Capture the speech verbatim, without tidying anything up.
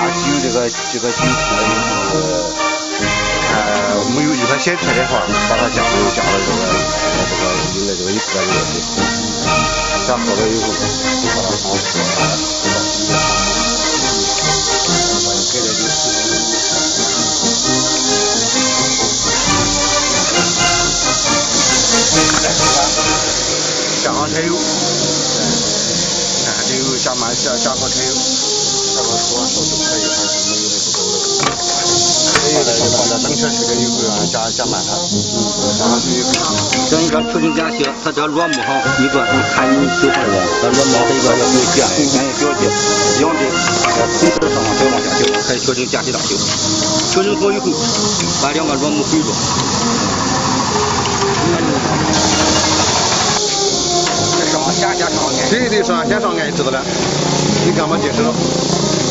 酒这个这个酒出来以后，呃，没有一块咸菜的话，把它加了加了这个这个用的这个一块热水，加好了以后，把它放出来，把你给了就加上柴油，看这油加满加加好柴油，加个锅烧就可以，还是没有那不够的。放在放在冷却水的以后啊，加加满它，加上去以后， 像一个球形间隙，它这螺母上一个，你看你手上的，它螺母上一个要有线，咱也表记，两边从这上再往下修，还调整间隙大修，调整好以后，把两个螺母回住。 上先先上钳， 对对，上先上钳知道了，你干嘛解释了？